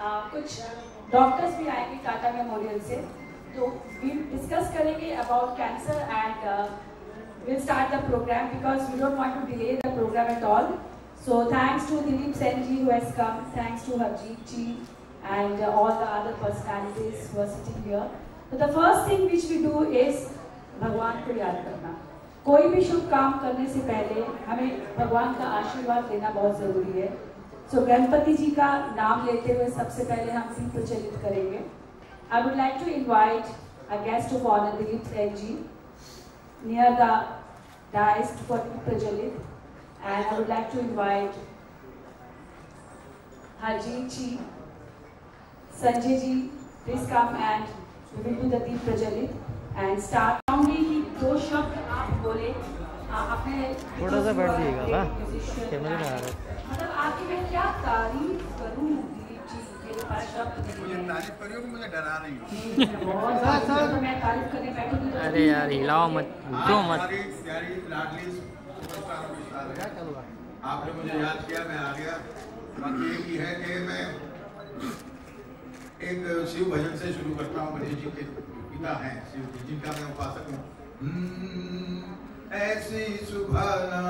कुछ डॉक्टर्स भी आएंगे टाटा मेमोरियल से, तो वी डिस्कस करेंगे about cancer and we'll start the program because we don't want to delay the program at all. So thanks to Dilip Sen ji who has come, thanks to Harjeet ji and all the other personalities who are sitting here. So the first thing which we do is भगवान को याद करना। कोई भी शुभ काम करने से पहले हमें भगवान का आशीर्वाद लेना बहुत जरूरी है। So गणपति जी का नाम लेते हुए सबसे पहले हम दीप प्रज्वलित करेंगे। I would like to invite a guest of honor, Dilip Sen ji, near the dais for Prajalit, and I would like to invite Harjeet ji, Sanjay ji, please come and we will do the Deep Prajalit and start. चाहूंगी कि दो शब्द आप बोले अपने थोड़ा सा बैठ जाइएगा ना कैमरे में आ रहा है। मतलब आपकी मैं क्या तारीफ करूं दिलीप जी, मेरे पास शब्द नहीं है। तारीफ करियो कि मुझे डरा रही हो। तो मैं तारीफ करने बैठूंगी तो अरे यार हिलाओ मत, दो मत। प्यारी लाडली सुपरस्टार विशाल है। आपने मुझे याद किया, मैं आ गया। बात ये की है कि मैं एक शिव भजन से शुरू करता हूँ। गणेश जी के पिता हैं शिव जी, जिनका मैं उपासक हूँ। ऐसी सुबह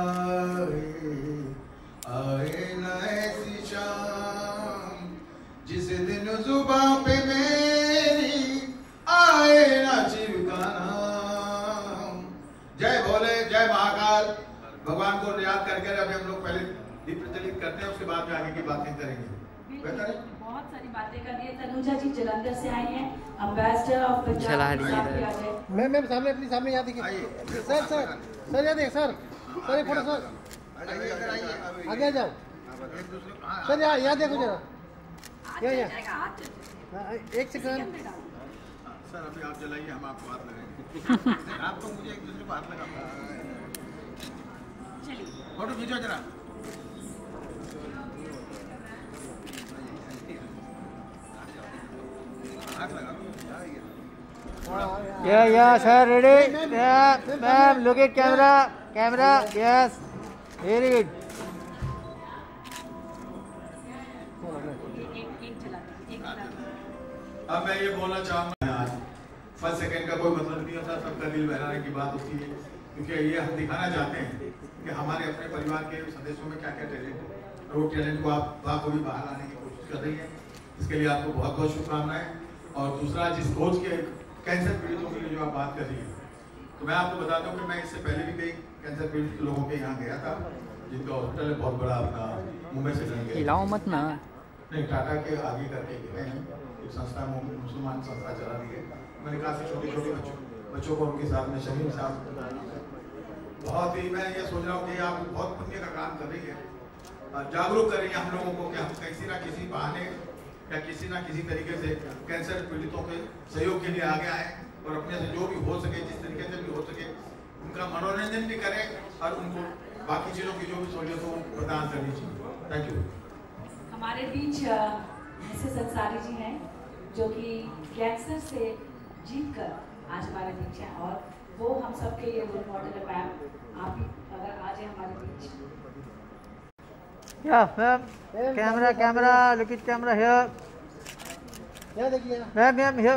आए न ऐसी शाम, जिस दिन जुबां पे मेरी आए ना शिव का नाम। जय भोले, जय महाकाल। भगवान को याद करके अभी हम लोग पहले दीप प्रज्वलित करते हैं, उसके बाद में आगे की बातें करेंगे। बहुत सारी बातें करनी है। तनुजा जी जलंधर से आई हैं, एम्बेसडर ऑफ पंजाब। मैम सामने अपनी सामने याद देखिए। सर याद देख सर एक फोटो सर आगे जाओ सर, यहाँ देखो जरा, यहाँ एक सेकंड सर। अभी आप जलाइए, हम आपको हाथ लगाएंगे। आप तो मुझे एक दूसरे को हाथ लगा। फोटो खींचो जरा। Yeah, sir, ready? Yeah, ma'am, look at camera, yes, very good. अब मैं ये बोलना चाहूँगा, आज फर्स्ट सेकंड का कोई मतलब नहीं होता, सबका दिल बहलाने की बात होती है, क्योंकि ये हम दिखाना चाहते हैं कि हमारे अपने परिवार के सदस्यों में क्या क्या टैलेंट है, और वो टैलेंट को आप भी बाहर लाने की कोशिश कर रही है। इसके लिए आपको बहुत बहुत शुभकामनाएं। और दूसरा, जिस कोच के कैंसर पीड़ितों के लिए जो आप बात कर रही है, तो मैं आपको बताता हूँ कि मैं इससे पहले भी कई कैंसर पीड़ित लोगों के यहाँ गया था, जिनका हॉस्पिटल है बहुत बड़ा, अपना मुंबई से बन गया। हिलाओ मत ना। नहीं, टाटा के आगे करके गए हैं, एक संस्था मुसलमान संस्था चला रही है। मैंने काफ़ी छोटे छोटे बच्चों को उनके साथ में शमीम साहब, बहुत ही मैं ये सोच रहा हूँ कि आप बहुत पुण्य का काम कर रही है, जागरूक कर रही है हम लोगों को कि हम किसी ना किसी बहाने या किसी ना किसी तरीके से कैंसर पीड़ितों के सहयोग के लिए आगे आए, और अपने से जो भी हो सके, जिस तरीके से भी हो सके, उनका मनोरंजन भी करें और उनको बाकी चीज़ों की जो भी सहूलियत हो प्रदान करनी चाहिए। Thank you. हमारे बीच मिसेस अंसारी जी हैं, जो कि कैंसर से जीत कर आज हमारे बीच हैं, और वो हम सबके लिए रोल मॉडल है। मैम आप भी अगर आ जाए हमारे बीच। Yeah, ma'am, camera, look at camera here. यहाँ देखिए, Ma'am, here.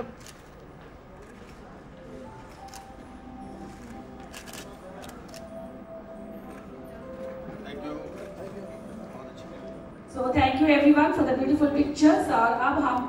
So thank you everyone for the beautiful pictures. और अब हम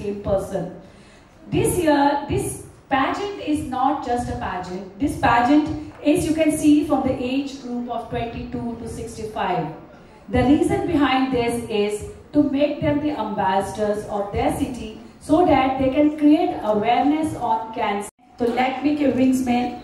same person. This year, this pageant is not just a pageant. This pageant is, you can see, from the age group of 22 to 65. The reason behind this is to make them the ambassadors of their city so that they can create awareness on cancer. So let me give wings men.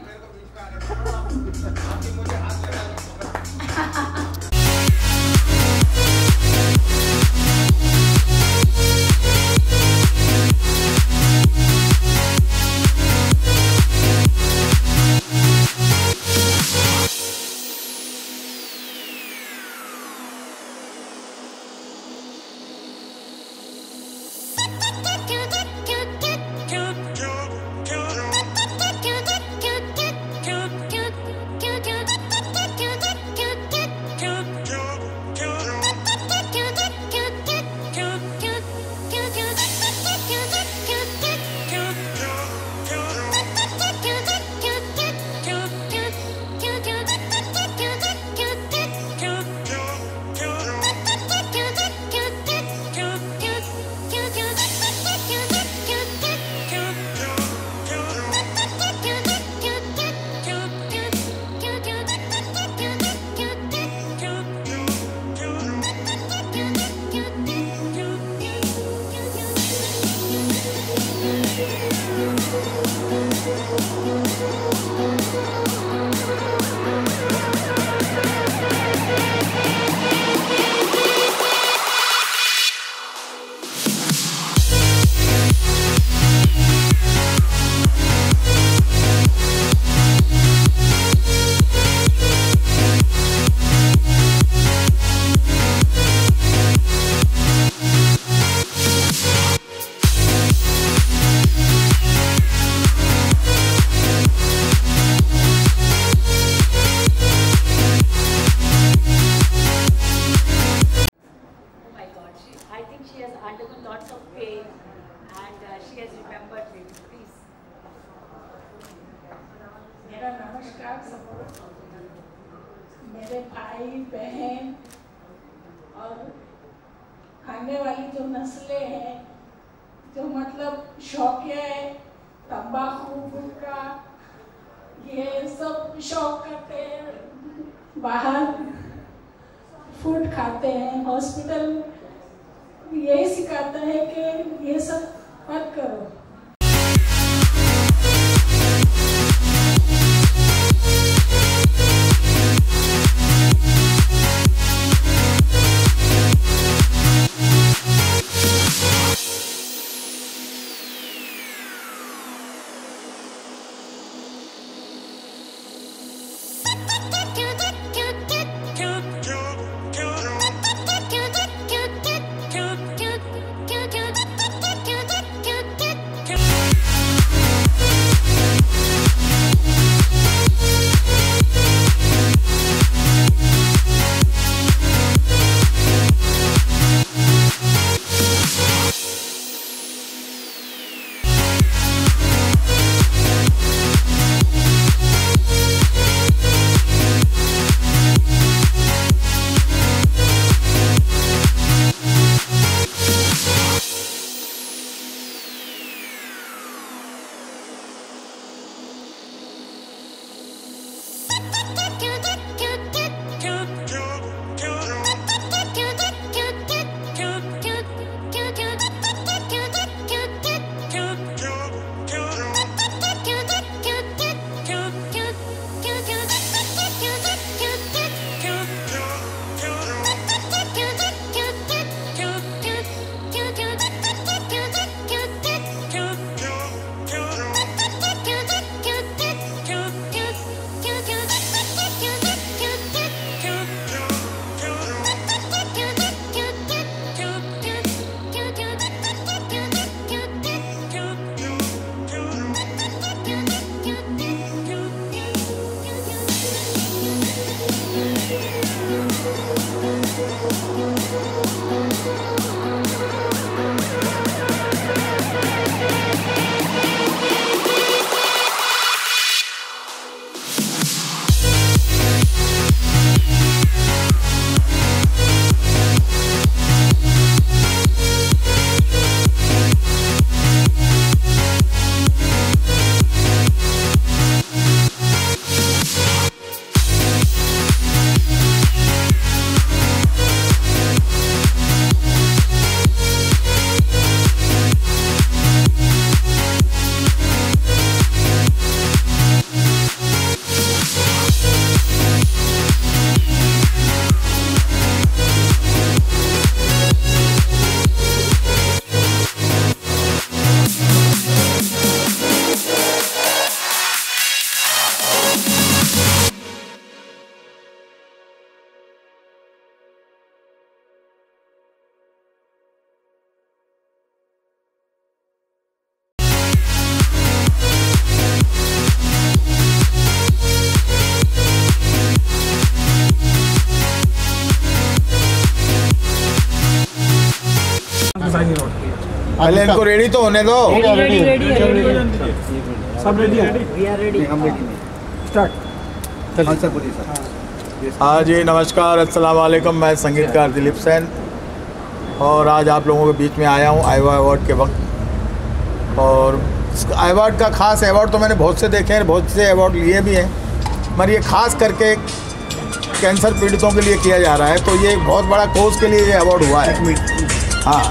नमस्कार सबको, मेरे भाई बहन और आने वाली जो नस्लें हैं, जो मतलब शौकिया है तंबाकू गुटखा ये सब शौक करते हैं, बाहर फूड खाते हैं, हॉस्पिटल यही सिखाते हैं कि ये सब मत करो। पहले इनको रेडी तो होने दो। सब रेडी है? हाँ जी, नमस्कार, अस्सलाम वालेकुम। मैं संगीतकार दिलीप सेन और आज आप लोगों के बीच में आया हूँ आईवा अवार्ड के वक्त। और इस अवार्ड का खास अवार्ड तो मैंने बहुत से देखे हैं, बहुत से अवार्ड लिए भी हैं, मगर ये खास करके कैंसर पीड़ितों के लिए किया जा रहा है। तो ये एक बहुत बड़ा कोर्स के लिए ये अवार्ड हुआ है। हाँ,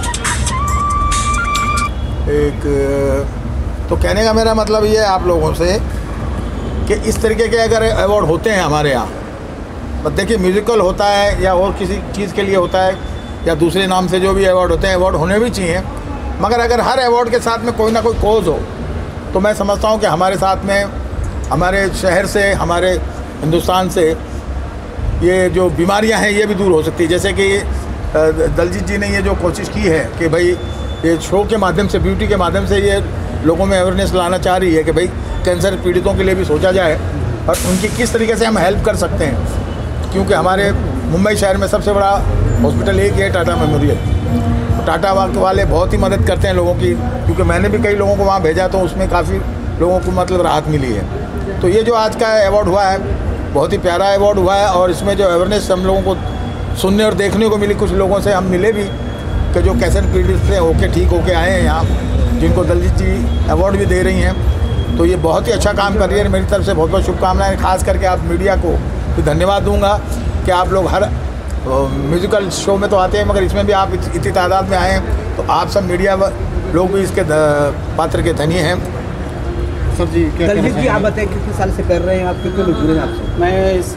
एक तो कहने का मेरा मतलब ये है आप लोगों से कि इस तरीके के अगर अवार्ड होते हैं हमारे यहाँ, बस देखिए म्यूज़िकल होता है या और किसी चीज़ के लिए होता है या दूसरे नाम से जो भी अवार्ड होते हैं, अवार्ड होने भी चाहिए, मगर अगर हर अवार्ड के साथ में कोई ना कोई कोज़ हो तो मैं समझता हूँ कि हमारे साथ में, हमारे शहर से, हमारे हिंदुस्तान से ये जो बीमारियां हैं ये भी दूर हो सकती है। जैसे कि दलजीत जी ने ये जो कोशिश की है कि भाई ये शो के माध्यम से, ब्यूटी के माध्यम से ये लोगों में अवेयरनेस लाना चाह रही है कि भाई कैंसर पीड़ितों के लिए भी सोचा जाए और उनकी किस तरीके से हम हेल्प कर सकते हैं। क्योंकि हमारे मुंबई शहर में सबसे बड़ा हॉस्पिटल एक ही है, टाटा मेमोरियल। टाटा वाले बहुत ही मदद करते हैं लोगों की, क्योंकि मैंने भी कई लोगों को वहाँ भेजा तो उसमें काफ़ी लोगों को मतलब राहत मिली है। तो ये जो आज का अवार्ड हुआ है बहुत ही प्यारा अवार्ड हुआ है और इसमें जो अवेयरनेस हम लोगों को सुनने और देखने को मिली, कुछ लोगों से हम मिले भी कि जो कैंसर पीड़ित से होके ठीक होके आए हैं यहाँ, जिनको दलजीत जी अवार्ड भी दे रही हैं। तो ये बहुत ही अच्छा काम कर रही है। मेरी तरफ से बहुत बहुत शुभकामनाएं। खास करके आप मीडिया को भी धन्यवाद दूंगा कि आप लोग हर म्यूज़िकल शो में तो आते हैं, मगर इसमें भी आप इतनी तादाद में आए हैं, तो आप सब मीडिया लोग भी इसके पात्र के धनी हैं। सर जी, दलजीत जी आप बताएं कितने साल से कर रहे हैं, आप कितने लोग जुड़े हैं आपसे? मैं इस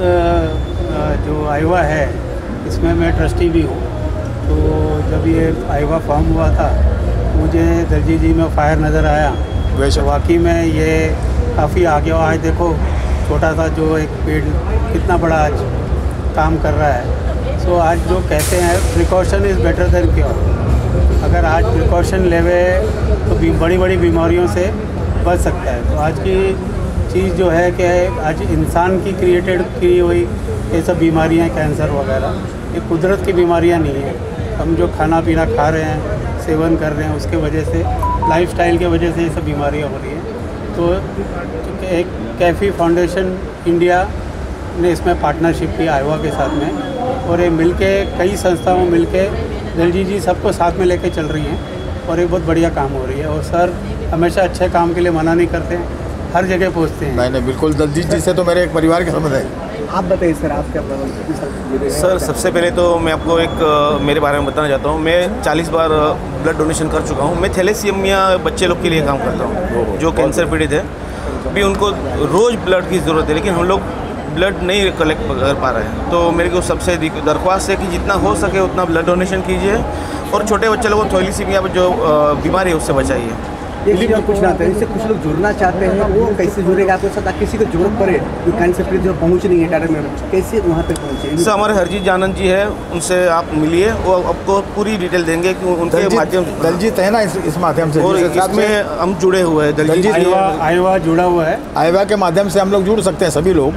जो आईवा है इसमें मैं ट्रस्टी भी हूँ। तो जब ये आईवा फॉर्म हुआ था मुझे दलजीत जी में फायर नज़र आया। वैसे वाकई में ये काफ़ी आगे आज देखो छोटा सा जो एक पेड़ कितना बड़ा आज काम कर रहा है। सो आज जो कहते हैं precaution is better than cure. अगर आज प्रिकॉशन लेवे तो बड़ी बड़ी बीमारियों से बच सकता है। तो आज की चीज़ जो है कि आज इंसान की क्रिएटेड की हुई ये सब बीमारियाँ, कैंसर वगैरह, ये कुदरत की बीमारियाँ नहीं है। हम जो खाना पीना खा रहे हैं, सेवन कर रहे हैं, उसके वजह से, लाइफस्टाइल के वजह से ये सब बीमारियाँ हो रही हैं। तो एक कैफ़ी फाउंडेशन इंडिया ने इसमें पार्टनरशिप की आईवा के साथ में, और ये मिलके कई संस्थाओं मिलके दलजीत जी सबको साथ में लेके चल रही हैं और एक बहुत बढ़िया काम हो रही है। और सर हमेशा अच्छे काम के लिए मना नहीं करते हैं, हर जगह पहुँचते हैं। नहीं, बिल्कुल, दलजीत जी से तो मेरे एक परिवार के संबंध है। आप बताइए सर, आप क्या? सर सबसे पहले तो मैं आपको एक मेरे बारे में बताना चाहता हूँ। मैं 40 बार ब्लड डोनेशन कर चुका हूँ। मैं थैलेसीमिया बच्चे लोग के लिए काम करता हूँ जो कैंसर पीड़ित है। अभी उनको रोज़ ब्लड की ज़रूरत है, लेकिन हम लोग ब्लड नहीं कलेक्ट कर पा रहे हैं। तो मेरे को सबसे दरख्वास्त है कि जितना हो सके उतना ब्लड डोनेशन कीजिए और छोटे बच्चे लोगों को थैलेसीमिया जो बीमारी है उससे बचाइए। एक चीज़ पूछना आता है, इससे कुछ लोग जुड़ना चाहते हैं, वो कैसे जुड़ेगा आपके साथ? किसी को जरूरत पड़े जो कैंसर पीड़ित जो पहुँच नहीं है टाटा में, कैसे वहाँ पे पहुँचे? सर हमारे हरजीत आनंद जी है, उनसे आप मिलिए, वो आपको पूरी डिटेल देंगे कि उनके माध्यम से दलजीत है ना इस माध्यम से, और इसमें हम जुड़े हुए हैं। दलजीत आईवा जुड़ा हुआ है। आईवा के माध्यम से हम लोग जुड़ सकते हैं सभी लोग।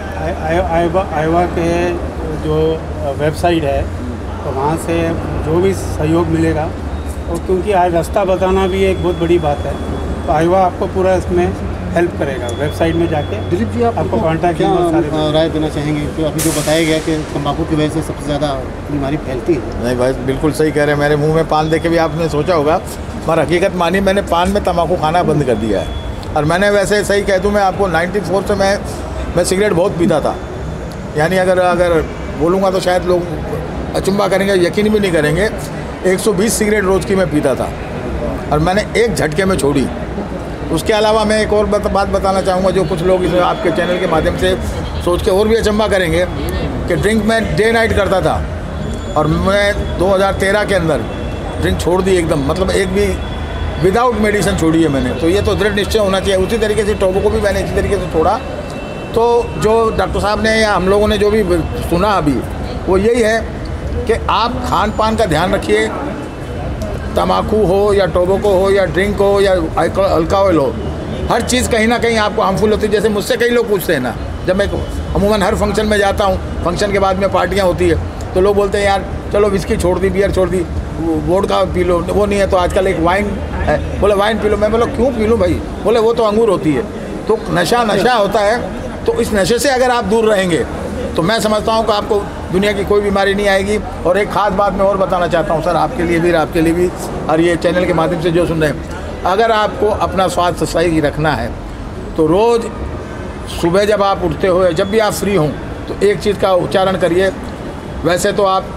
आईवा के जो वेबसाइट है तो वहाँ से जो भी सहयोग मिलेगा, और क्योंकि आज रास्ता बताना भी एक बहुत बड़ी बात है, तो आईवा आपको पूरा इसमें हेल्प करेगा। वेबसाइट में जाके दिलीप जी आपको कॉन्टैक्ट क्या राय देना चाहेंगे? तो अभी जो बताया गया कि तंबाकू की वजह से सबसे ज़्यादा बीमारी फैलती है। नहीं भाई, बिल्कुल सही कह रहे हैं। मेरे मुंह में पान देखे भी आपने सोचा होगा, मगर हकीकत मानी मैंने पान में तंबाकू खाना बंद कर दिया है। और मैंने वैसे सही कह दूँ मैं आपको, 94 से मैं सिगरेट बहुत पीता था। यानी अगर बोलूँगा तो शायद लोग अचंभा करेंगे, यकीन भी नहीं करेंगे। 120 सिगरेट रोज़ की मैं पीता था और मैंने एक झटके में छोड़ी। उसके अलावा मैं एक और बात बताना चाहूँगा, जो कुछ लोग इस आपके चैनल के माध्यम से सोच के और भी अचंभा करेंगे, कि ड्रिंक मैं डे नाइट करता था और मैं 2013 के अंदर ड्रिंक छोड़ दी एकदम, मतलब एक भी विदाउट मेडिसिन छोड़ी है मैंने। तो ये तो दृढ़ निश्चय होना चाहिए। उसी तरीके से टोबैको को भी मैंने इसी तरीके से छोड़ा। तो जो डॉक्टर साहब ने या हम लोगों ने जो भी सुना अभी, वो यही है कि आप खान पान का ध्यान रखिए। तम्बाकू हो या टोबैको हो या ड्रिंक हो या अल्कोहल हो, हर चीज़ कहीं ना कहीं आपको हार्मफुल होती है। जैसे मुझसे कई लोग पूछते हैं ना, जब मैं अमूमन हर फंक्शन में जाता हूँ, फंक्शन के बाद में पार्टियाँ होती है, तो लोग बोलते हैं यार चलो विस्की छोड़ दी, बियर छोड़ दी। वोडका पी लो, वो नहीं है तो आजकल एक वाइन है, बोले वाइन पी लो। मैं बोला क्यों पी लूँ भाई? बोले वो तो अंगूर होती है। तो नशा होता है, तो इस नशे से अगर आप दूर रहेंगे तो मैं समझता हूँ कि आपको दुनिया की कोई बीमारी नहीं आएगी। और एक ख़ास बात मैं और बताना चाहता हूँ सर, आपके लिए भी और ये चैनल के माध्यम से जो सुन रहे हैं, अगर आपको अपना स्वास्थ्य सही रखना है तो रोज़ सुबह जब आप उठते हो या जब भी आप फ्री हों तो एक चीज़ का उच्चारण करिए। वैसे तो आप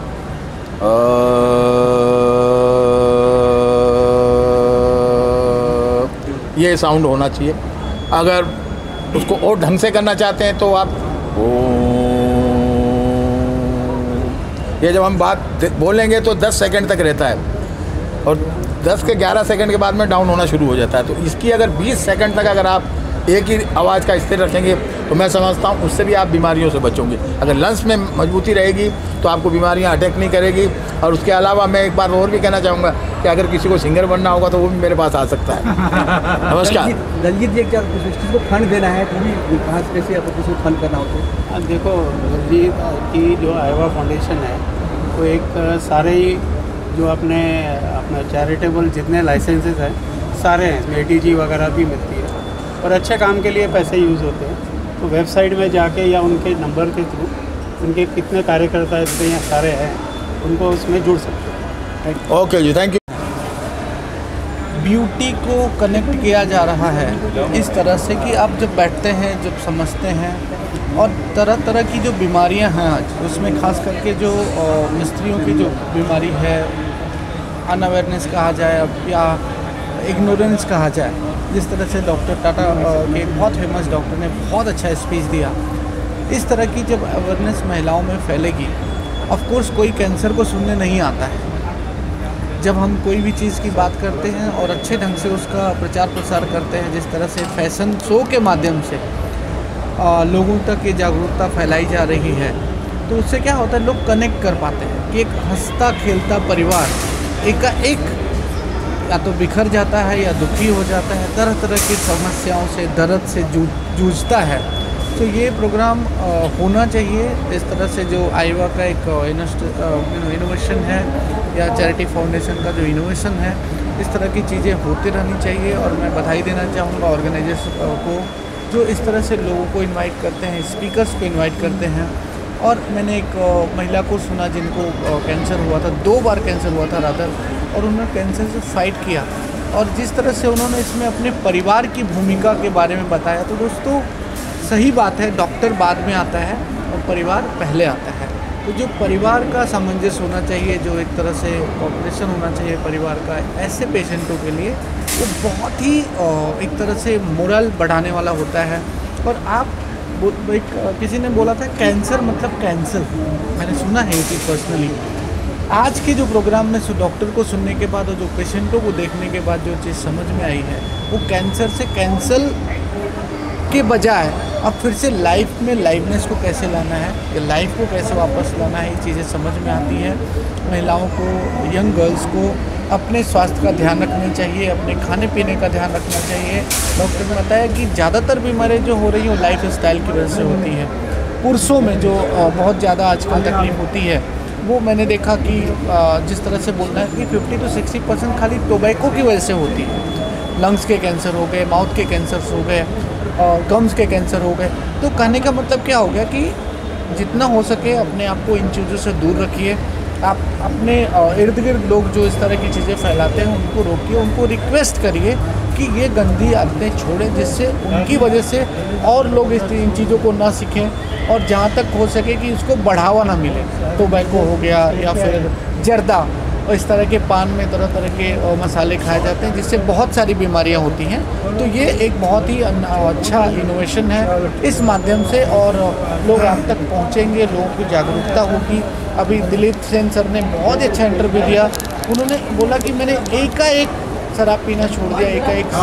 ये साउंड होना चाहिए, अगर उसको और ढंग से करना चाहते हैं तो आप ये जब हम बात बोलेंगे तो 10 सेकंड तक रहता है और 10 के 11 सेकंड के बाद में डाउन होना शुरू हो जाता है। तो इसकी अगर 20 सेकंड तक अगर आप एक ही आवाज़ का स्थिर रखेंगे तो मैं समझता हूँ उससे भी आप बीमारियों से बचोगे। अगर लंग्स में मजबूती रहेगी तो आपको बीमारियाँ अटैक नहीं करेगी। और उसके अलावा मैं एक बार और भी कहना चाहूँगा कि अगर किसी को सिंगर बनना होगा तो वो भी मेरे पास आ सकता है। नमस्कार। दलजीत जी, क्या किसी को फंड देना है तो भी कहाँ से कैसे आपको किसी को फंड करना होता है? देखो, दलजीत की जो आईवा फाउंडेशन है वो एक सारे ही जो अपना चैरिटेबल जितने लाइसेंसेस हैं सारे हैं, इसमें ATG वगैरह भी मिलती है और अच्छे काम के लिए पैसे यूज़ होते हैं। तो वेबसाइट में जाके या उनके नंबर के थ्रू उनके कितने कार्यकर्ता इतने यहाँ सारे हैं उनको उसमें जुड़ सकते हैं। ओके जी, थैंक यू। ब्यूटी को कनेक्ट किया जा रहा है इस तरह से कि आप जब बैठते हैं, जब समझते हैं, और तरह तरह की जो बीमारियां हैं आज उसमें खास करके जो स्त्रियों की जो बीमारी है, अनअवेयरनेस कहा जाए या इग्नोरेंस कहा जाए, जिस तरह से डॉक्टर टाटा के बहुत फेमस डॉक्टर ने बहुत अच्छा स्पीच दिया, इस तरह की जब अवेयरनेस महिलाओं में फैलेगी, ऑफ कोर्स कोई कैंसर को सुनने नहीं आता है। जब हम कोई भी चीज़ की बात करते हैं और अच्छे ढंग से उसका प्रचार प्रसार करते हैं, जिस तरह से फैशन शो के माध्यम से लोगों तक ये जागरूकता फैलाई जा रही है, तो उससे क्या होता है, लोग कनेक्ट कर पाते हैं कि एक हंसता खेलता परिवार एक या तो बिखर जाता है या दुखी हो जाता है, तरह तरह की समस्याओं से, दर्द से जूझता है। तो ये प्रोग्राम होना चाहिए। इस तरह से जो आईवा का एक इनोवेशन है या चैरिटी फाउंडेशन का जो इनोवेशन है, इस तरह की चीज़ें होती रहनी चाहिए। और मैं बधाई देना चाहूँगा ऑर्गेनाइजर्स को जो इस तरह से लोगों को इनवाइट करते हैं, स्पीकर्स को इनवाइट करते हैं। और मैंने एक महिला को सुना जिनको कैंसर हुआ था, 2 बार कैंसर हुआ था रादर, और उन्होंने कैंसर से फाइट किया और जिस तरह से उन्होंने इसमें अपने परिवार की भूमिका के बारे में बताया। तो दोस्तों सही बात है, डॉक्टर बाद में आता है और परिवार पहले आता है। तो जो परिवार का सामंजस्य होना चाहिए, जो एक तरह से कॉपरेशन होना चाहिए परिवार का ऐसे पेशेंटों के लिए, वो बहुत ही एक तरह से मोरल बढ़ाने वाला होता है। और आप किसी ने बोला था कैंसर मतलब कैंसर, मैंने सुना है कि पर्सनली आज के जो प्रोग्राम में डॉक्टर को सुनने के बाद और जो पेशेंटों को देखने के बाद जो चीज़ समझ में आई है, वो कैंसर से कैंसल के बजाय अब फिर से लाइफ में लाइवनेस को कैसे लाना है, या लाइफ को कैसे वापस लाना है, ये चीज़ें समझ में आती है। महिलाओं को, यंग गर्ल्स को अपने स्वास्थ्य का ध्यान रखना चाहिए, अपने खाने पीने का ध्यान रखना चाहिए। डॉक्टर ने बताया कि ज़्यादातर बीमारियाँ जो हो रही हैं वो लाइफ स्टाइल की वजह से होती है। पुरुषों में जो बहुत ज़्यादा आजकल तकलीफ होती है, वो मैंने देखा कि जिस तरह से बोलना है कि 50 to 60% खाली टोबैको की वजह से होती है। लंग्स के कैंसर हो गए, माउथ के कैंसर्स हो गए, गम्स के कैंसर हो गए। तो कहने का मतलब क्या हो गया कि जितना हो सके अपने आप को इन चीज़ों से दूर रखिए। आप अपने इर्द गिर्द लोग जो इस तरह की चीज़ें फैलाते हैं उनको रोकिए, उनको रिक्वेस्ट करिए कि ये गंदी आदतें छोड़ें, जिससे उनकी वजह से और लोग इन चीज़ों को ना सीखें और जहाँ तक हो सके कि उसको बढ़ावा ना मिले। टोबैको हो गया या फिर जर्दा और इस तरह के पान में तरह तरह के मसाले खाए जाते हैं जिससे बहुत सारी बीमारियां होती हैं। तो ये एक बहुत ही अच्छा इनोवेशन है इस माध्यम से, और लोग आप तक पहुंचेंगे, लोगों की जागरूकता होगी। अभी दिलीप सेन सर ने बहुत अच्छा इंटरव्यू दिया। उन्होंने बोला कि मैंने एकाएक शराब पीना छोड़ दिया,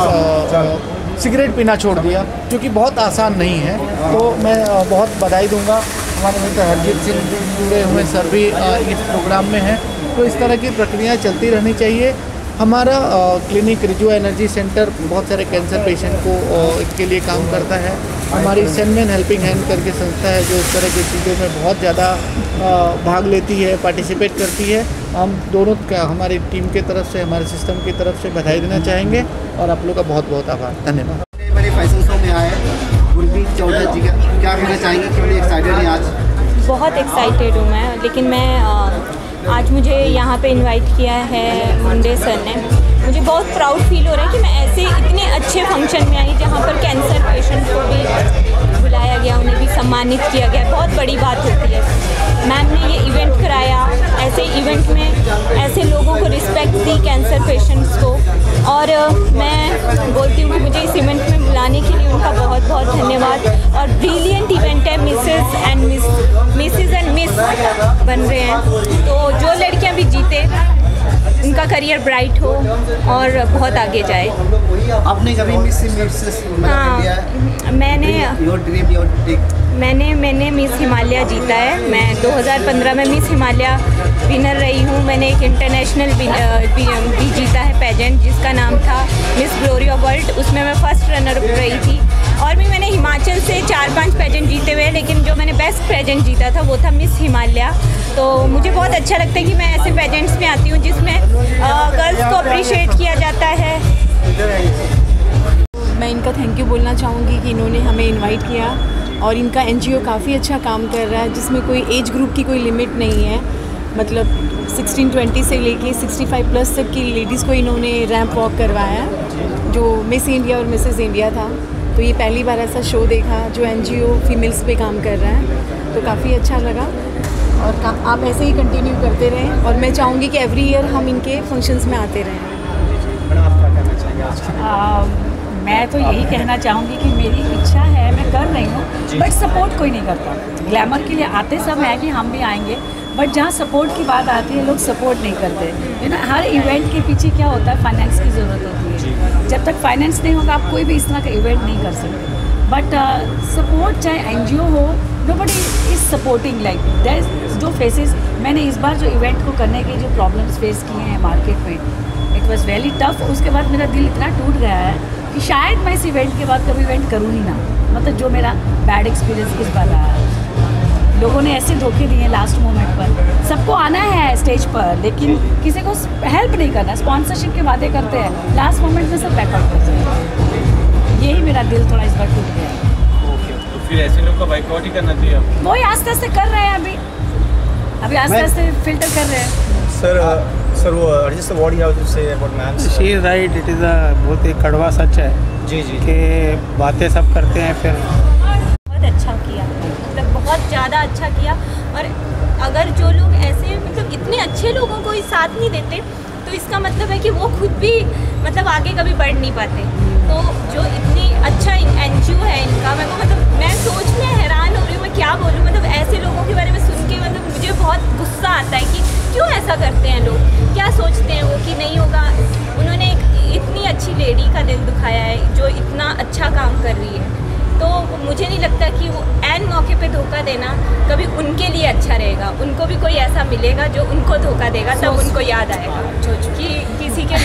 एकाएक सिगरेट पीना छोड़ दिया, जो कि बहुत आसान नहीं है। तो मैं बहुत बधाई दूंगा। हमारे मित्र हरजीत सिंह जुड़े हुए सर भी इस प्रोग्राम में हैं। तो इस तरह की प्रक्रिया चलती रहनी चाहिए। हमारा क्लिनिक रिजू एनर्जी सेंटर बहुत सारे कैंसर पेशेंट को के लिए काम करता है। हमारी सेनमेन हेल्पिंग हैंड करके संस्था है जो इस तरह की चीज़ों में बहुत ज़्यादा भाग लेती है, पार्टिसिपेट करती है। हम दोनों का हमारी टीम की तरफ से, हमारे सिस्टम की तरफ से बधाई देना चाहेंगे और आप लोग का बहुत बहुत आभार, धन्यवाद। बड़े फैशन शो में आए गुरप्रीत चौधरी जी का क्या कहना चाहेंगे कि बड़ी एक्साइटेड हैं आज? बहुत एक्साइटेड हूँ मैं, लेकिन मैं आज मुझे यहाँ पे इनवाइट किया है मुंडे सर ने। मुझे बहुत प्राउड फील हो रहा है कि मैं ऐसे इतने अच्छे फंक्शन में आई जहाँ पर कैंसर पेशेंट को भी बुलाया गया, उन्हें भी सम्मानित किया गया। बहुत बड़ी बात होती है। मैम ने ये इवेंट कराया, ऐसे इवेंट में ऐसे लोगों को रिस्पेक्ट दी कैंसर पेशेंट्स को, और मैं बोलती हूँ कि मुझे इस इवेंट में बुलाने के लिए उनका बहुत बहुत धन्यवाद। और ब्रिलियंट इवेंट है, मिसेस एंड मिस बन रहे हैं, तो जो लड़कियाँ भी जीते उनका करियर ब्राइट हो और बहुत आगे जाए। आपने कभी मिस मैंने मिस हिमालय जीता है। मैं 2015 में मिस हिमालय विनर रही हूँ। मैंने एक इंटरनेशनल भी जीता है पेजेंट जिसका नाम था मिस ग्लोरी ऑफ वर्ल्ड, उसमें मैं फर्स्ट रनर रही थी। और भी मैंने हिमाचल से 4-5 पेजेंट जीते हुए, लेकिन जो मैंने बेस्ट पेजेंट जीता था वो था मिस हिमालय। तो मुझे बहुत अच्छा लगता है कि मैं ऐसे पेजेंट्स में आती हूँ जिसमें गर्ल्स को अप्रिशिएट किया जाता है। मैं इनका थैंक यू बोलना चाहूँगी कि इन्होंने हमें इनवाइट किया, और इनका एनजीओ काफ़ी अच्छा काम कर रहा है जिसमें कोई एज ग्रुप की कोई लिमिट नहीं है। मतलब 16-20 से लेके 65 प्लस तक की लेडीज़ को इन्होंने रैंप वॉक करवाया है, जो मिस इंडिया और मिसेस इंडिया था। तो ये पहली बार ऐसा शो देखा जो एनजीओ फीमेल्स पे काम कर रहा है, तो काफ़ी अच्छा लगा। और आप ऐसे ही कंटिन्यू करते रहें, और मैं चाहूँगी कि एवरी ईयर हम इनके फंक्शंस में आते रहें। मैडम आप क्या कहना चाहेंगे? मैं तो यही कहना चाहूँगी कि मेरी इच्छा है, मैं कर रही हूँ, बट सपोर्ट कोई नहीं करता। ग्लैमर के लिए आते सब हैं कि हम भी आएंगे, बट जहाँ सपोर्ट की बात आती है लोग सपोर्ट नहीं करते। हर इवेंट के पीछे क्या होता है, फाइनेंस की ज़रूरत होती है। जब तक फाइनेंस नहीं होगा आप कोई भी इस तरह का इवेंट नहीं कर सकते। बट सपोर्ट चाहे एनजीओ हो, nobody is supporting like that. जो फेसेस मैंने इस बार जो इवेंट को करने के जो प्रॉब्लम्स फेस किए हैं मार्केट में, इट वाज वेरी टफ। उसके बाद मेरा दिल इतना टूट गया है कि शायद मैं इस इवेंट के बाद कभी इवेंट करूँ ही ना। मतलब जो मेरा बैड एक्सपीरियंस इस बार रहा है, लोगों ने ऐसे धोखे दिए लास्ट मोमेंट पर। सबको आना है स्टेज पर, लेकिन किसी को हेल्प नहीं करना, स्पॉन्सरशिप के वादे करते हैं, लास्ट मोमेंट में सब बैकआउट करते हैं। यही मेरा दिल थोड़ा इस बार टूट गया। तो फिर ऐसे लोग का बाइकआउट ही करना चाहिए। वही आस्ते आस्ते कर रहे हैं, अभी आस्ते आस्ते फिल्टर कर रहे हैं। सर वो just what you have to say about ma'am? She is right, it is a बहुत ही कड़वा सच है जी कि बातें सब करते हैं फिर। बहुत अच्छा किया, मतलब बहुत ज़्यादा अच्छा किया। और अगर जो लोग ऐसे मतलब इतने अच्छे लोगों को साथ नहीं देते, तो इसका मतलब है कि वो खुद भी मतलब आगे कभी बढ़ नहीं पाते। तो जो इतनी अच्छा एनजीओ है इनका, मेरे को मतलब मैं सोच में हैरान हो रही हूँ, मैं क्या बोलूँ। मतलब ऐसे लोगों के बारे में सुन के मतलब मुझे बहुत गुस्सा आता है कि क्यों ऐसा करते हैं लोग, क्या सोचते हैं वो कि नहीं होगा। उन्होंने एक इतनी अच्छी लेडी का दिल दुखाया है जो इतना अच्छा काम कर रही है। तो मुझे नहीं लगता कि वो ऐन मौके पे धोखा देना कभी उनके लिए अच्छा रहेगा। उनको भी कोई ऐसा मिलेगा जो उनको धोखा देगा, तब उनको याद आएगा कि किसी के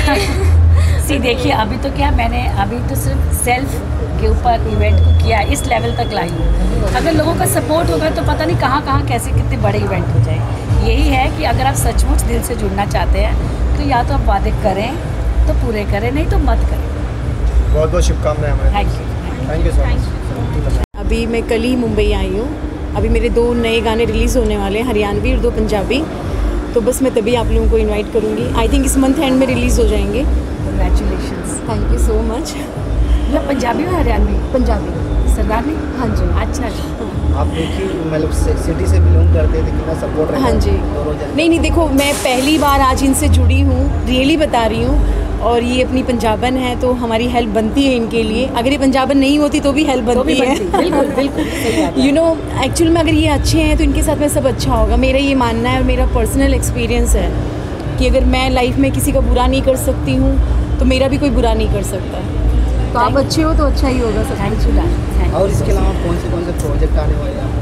लिए देखिए अभी तो क्या, मैंने अभी तो सिर्फ सेल्फ के ऊपर इवेंट को किया, इस लेवल तक लाई हूँ। अगर लोगों का सपोर्ट होगा तो पता नहीं कहाँ कहाँ कैसे कितने बड़े इवेंट हो जाए। यही है कि अगर आप सचमुच दिल से जुड़ना चाहते हैं तो या तो आप वादे करें तो पूरे करें, नहीं तो मत करें। बहुत बहुत शुभकामनाएं हमारे। Thank you so much. अभी मैं कल ही मुंबई आई हूँ। अभी मेरे 2 नए गाने रिलीज़ होने वाले हैं, हरियाणवी और 2 पंजाबी। तो बस मैं तभी आप लोगों को इनवाइट करूँगी। आई थिंक इस मंथ एंड में रिलीज़ हो जाएंगे। Congratulations, thank you so much. मतलब पंजाबी और हरियाणवी? पंजाबी। सरदारनी? हाँ जी। अच्छा जी। आप देखिए मतलब सिटी से बिलोंग करते थे, कितना सपोर्ट रहता है? हाँ जी। नहीं देखो, मैं पहली बार आज इनसे जुड़ी हूँ, रियली बता रही हूँ। और ये अपनी पंजाबन है तो हमारी हेल्प बनती है इनके लिए। अगर ये पंजाबन नहीं होती तो भी हेल्प बनती है। बिल्कुल बिल्कुल। यू नो एक्चुअल में अगर ये अच्छे हैं तो इनके साथ में सब अच्छा होगा। मेरा ये मानना है और मेरा पर्सनल एक्सपीरियंस है कि अगर मैं लाइफ में किसी का बुरा नहीं कर सकती हूँ तो मेरा भी कोई बुरा नहीं कर सकता। तो आप अच्छे हो तो अच्छा ही होगा सब। Thank you. और इसके अलावा कौन से प्रोजेक्ट आने वाले हैं?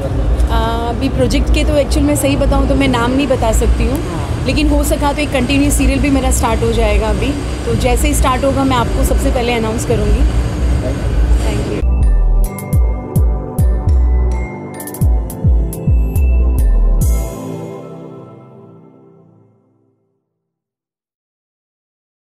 अभी प्रोजेक्ट के तो एक्चुअल में सही बताऊँ तो मैं नाम नहीं बता सकती हूँ, लेकिन हो सका तो एक कंटिन्यूस सीरियल भी मेरा स्टार्ट हो जाएगा अभी। तो जैसे ही स्टार्ट होगा मैं आपको सबसे पहले अनाउंस करूँगी। Thank you.